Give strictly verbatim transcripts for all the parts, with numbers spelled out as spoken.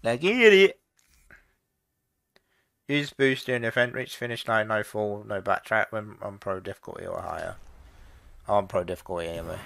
Now get it! Use boost during the event, reach finish line, no fall, no backtrack when on pro difficulty or higher. I'm on pro difficulty anyway.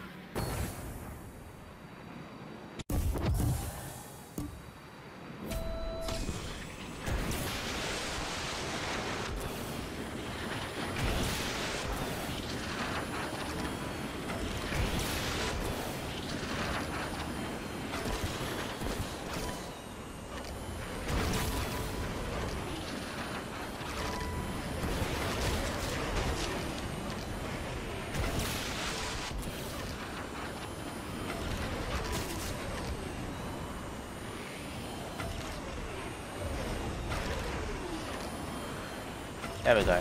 There we go.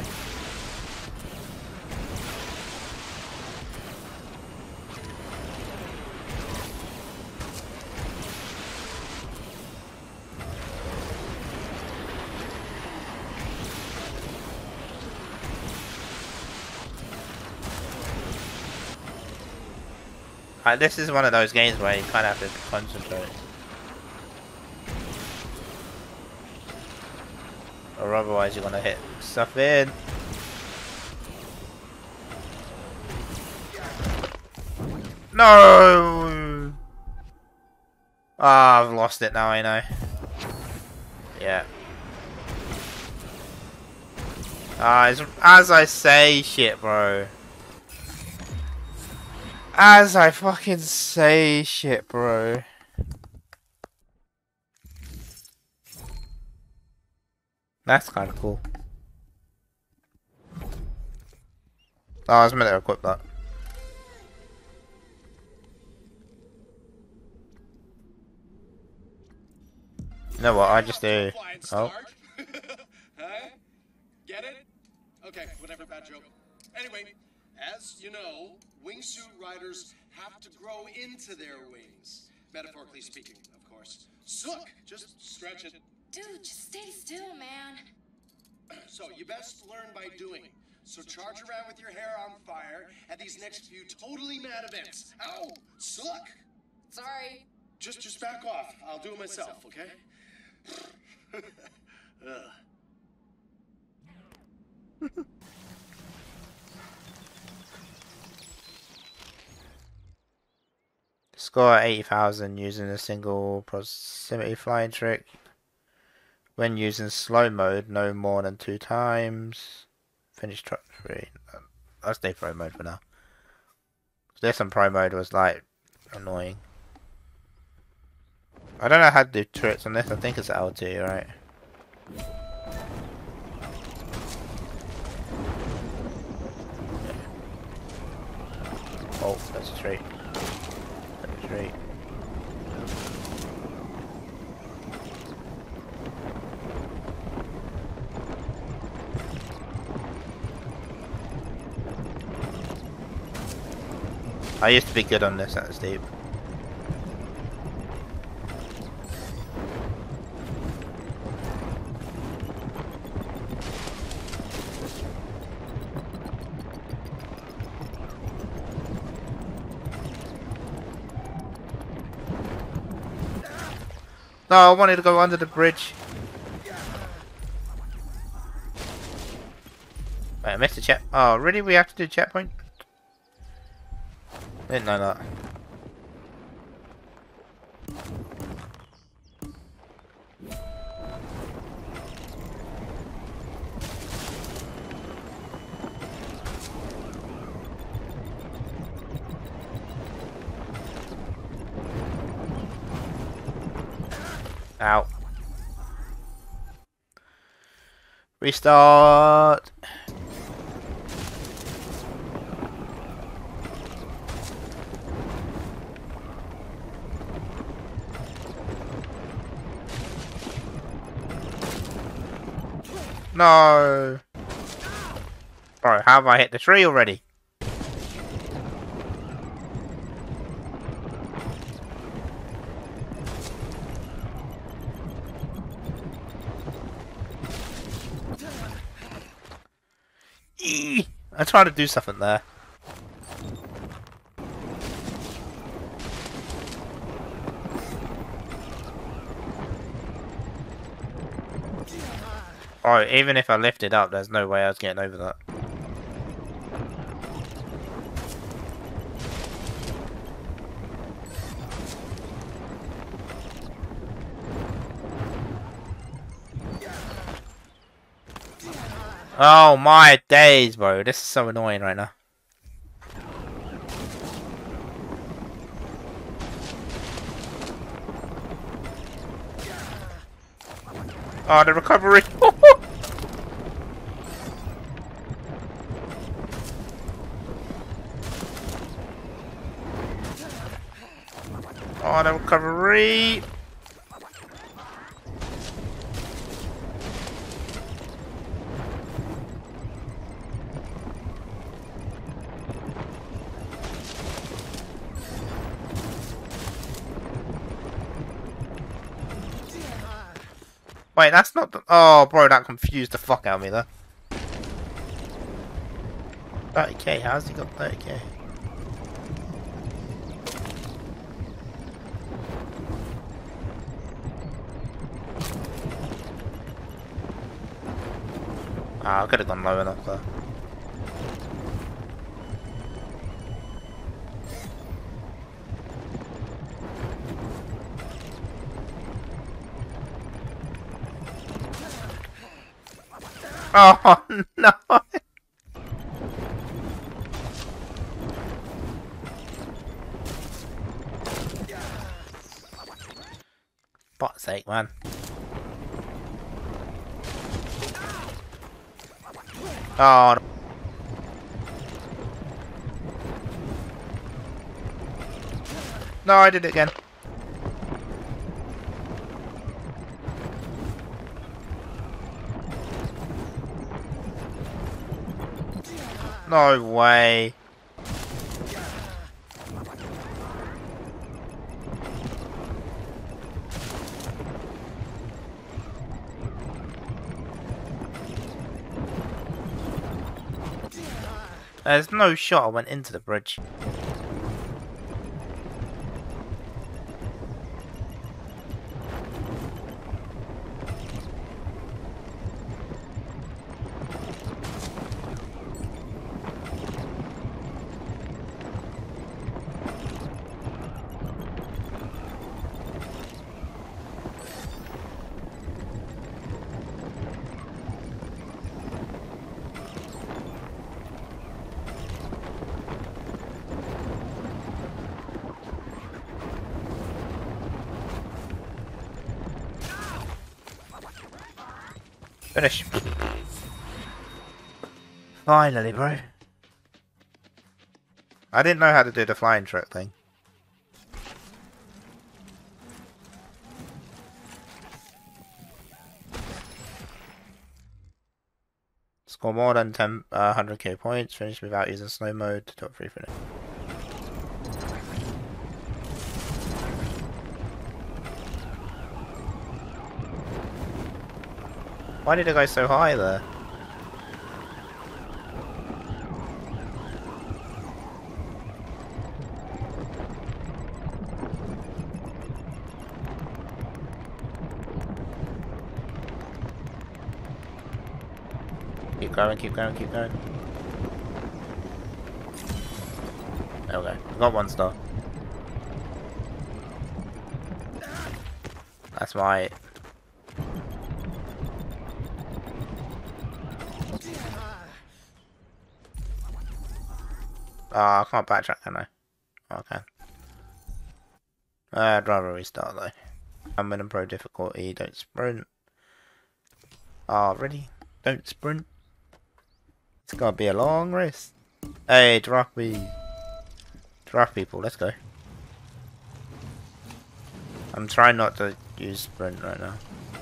Like, this is one of those games where you kind of have to concentrate. Or otherwise you're gonna hit stuff in. No! Ah, oh, I've lost it now, I know. Yeah. Ah, it's, as I say, shit, bro. As I fucking say, shit, bro. That's kind of cool. Oh, I was meant to equip that. You know what? I just do. Oh. Huh? Get it? Okay, whatever, bad joke. Anyway, as you know, wingsuit riders have to grow into their wings. Metaphorically speaking, of course. Sook, just stretch it. Dude, just stay still, man. So, you best learn by doing. So charge around with your hair on fire at these next few totally mad events. Ow! Sook! Sorry. Just, just back off. I'll do it myself, okay? Ugh. Score eighty thousand using a single proximity flying trick. When using slow mode, no more than two times. Finish truck three. I'll stay pro mode for now. This on pro mode was like annoying. I don't know how to do tricks on this. I think it's L T, right? Oh, that's a treat. That's a treat. I used to be good on this at Steve. No, I wanted to go under the bridge. Wait, I missed the check. Oh, really? We have to do checkpoint? Didn't know that. Ow. Restart. No. Bro, how have I hit the tree already? Eee! I tried to do something there. Oh, even if I lift it up, there's no way I was getting over that. Oh my days, bro. This is so annoying right now. Oh, the recovery. Oh, the recovery. Wait, that's not the... Oh, bro, that confused the fuck out of me there. thirty K, how's he got thirty K? Ah, I could have gone low enough there. Oh no! Fuck's sake, man. Oh. No, I did it again. No way. There's no shot I went into the bridge. Finish. Finally, bro. I didn't know how to do the flying truck thing. Score more than ten, uh, one hundred K points. Finish without using snow mode. Top three finish. Why did it go so high there? Keep going, keep going, keep going. There we go. We got one star. That's right. Oh, I can't backtrack, can I? Okay. Uh, I'd rather restart though. I'm in pro difficulty, don't sprint. Oh, really? Don't sprint? It's gonna be a long race. Hey, draft me. Draft people, let's go. I'm trying not to use sprint right now.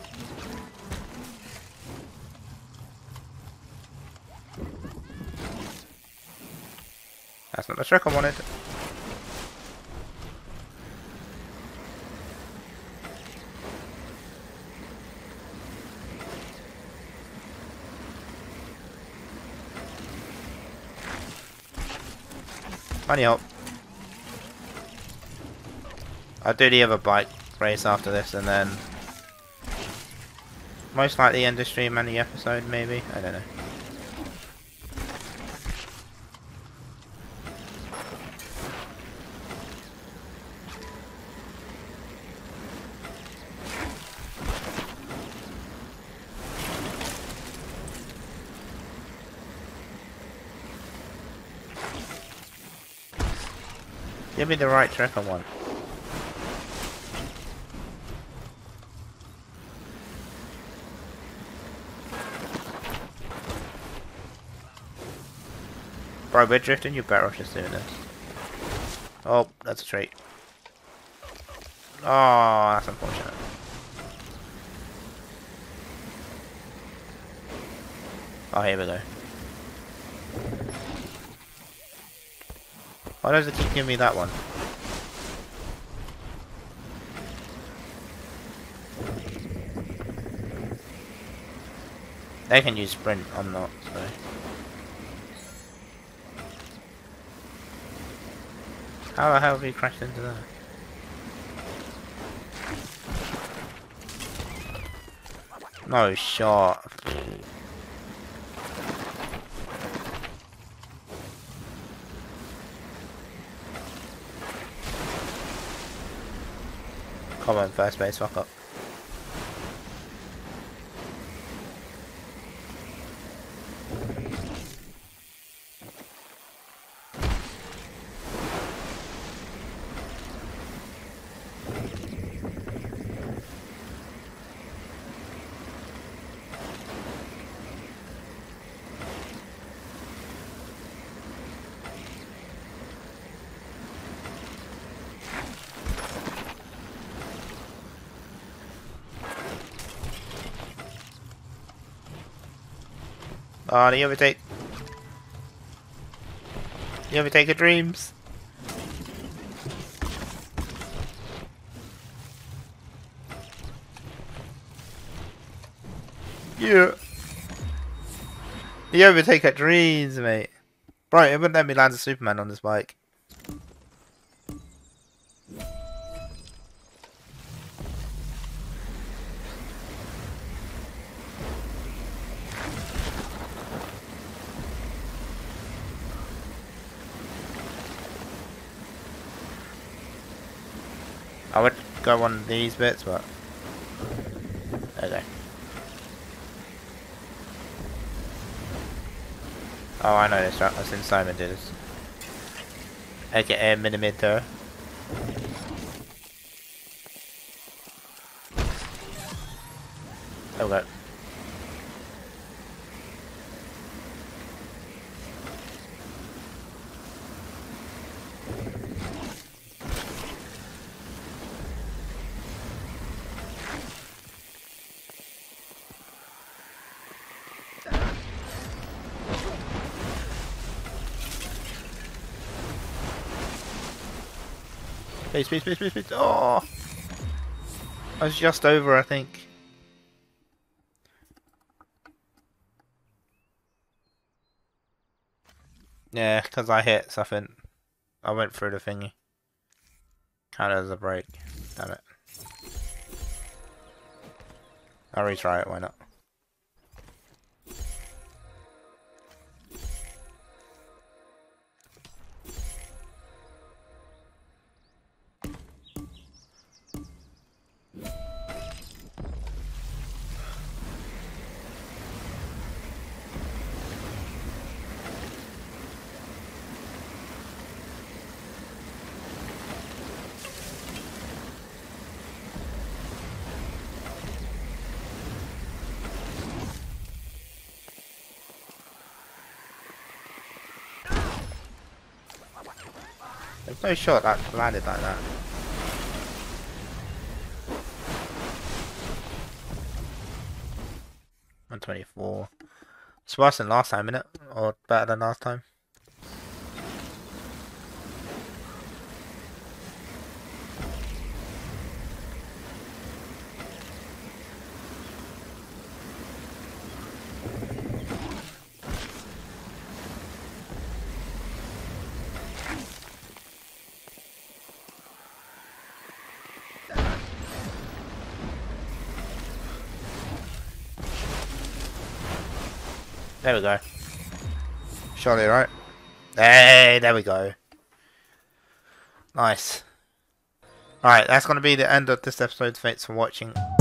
That's not the trick I wanted. Funny help. I'll do the other bike race after this and then Most likely end the stream and the episode, maybe. I don't know. Give me the right trick I want. Bro, we're drifting, you're better off just doing this. Oh, that's a trait. Oh, that's unfortunate. Oh, here we go. Why does it keep giving me that one? They can use sprint, I'm not, so... How the hell have you crashed into that? No shot. Come on, first base, fuck up. Oh, the overtake. The overtaker dreams. Yeah. The overtaker dreams, mate. Right, it wouldn't let me land a Superman on this bike. I would go on these bits, but okay. Oh, I know this track. I've seen Simon do this. A K A Minimeter. Oh, go. Please, please, please, please, please. Oh! I was just over, I think. Yeah, because I hit something. I went through the thingy. Counted as a break. Damn it. I'll retry it, why not? There's no shot that landed like that. one twenty-four. It's worse than last time, innit? Or better than last time. There we go. Surely, right? Hey, there we go. Nice. Alright, that's going to be the end of this episode. Thanks for watching.